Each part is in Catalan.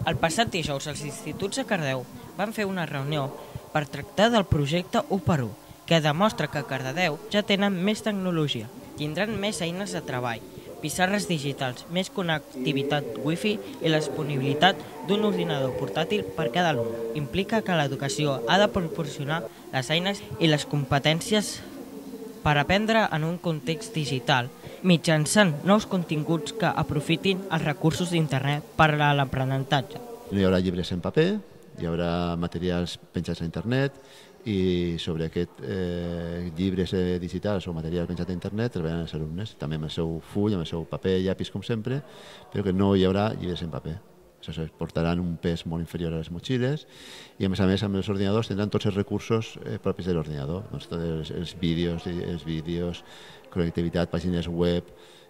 El passat dijous, els instituts de Cardedeu van fer una reunió per tractar del projecte 1x1, que demostra que a Cardedeu ja tenen més tecnologia, tindran més eines de treball, pissarres digitals, més connectivitat wifi i la disponibilitat d'un ordinador portàtil per cada alumne. Implica que l'educació ha de proporcionar les eines i les competències per aprendre en un context digital, mitjançant nous continguts que aprofitin els recursos d'internet per a l'aprenentatge. No hi haurà llibres en paper, hi haurà materials penjats a internet i sobre aquests llibres digitals o materials penjats a internet treballaran els alumnes, també amb el seu full, amb el seu paper, llapis com sempre, però que no hi haurà llibres en paper. Això portaran un pes molt inferior a les motxilles i a més amb els ordinadors tindran tots els recursos propis de l'ordinador, doncs tots els vídeos, connectivitat, pàgines web,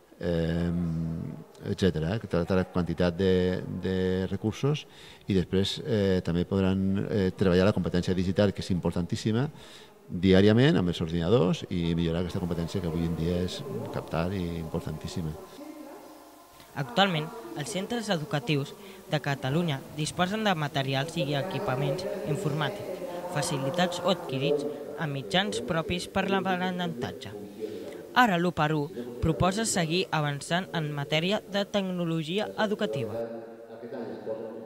etcètera, tota la quantitat de recursos i després també podran treballar la competència digital, que és importantíssima, diàriament amb els ordinadors i millorar aquesta competència que avui en dia és cabdal i importantíssima. Actualment, els centres educatius de Catalunya disposen de materials i equipaments informàtics, facilitats o adquirits amb mitjans propis per l'aprenentatge. Ara l'1x1 proposa seguir avançant en matèria de tecnologia educativa.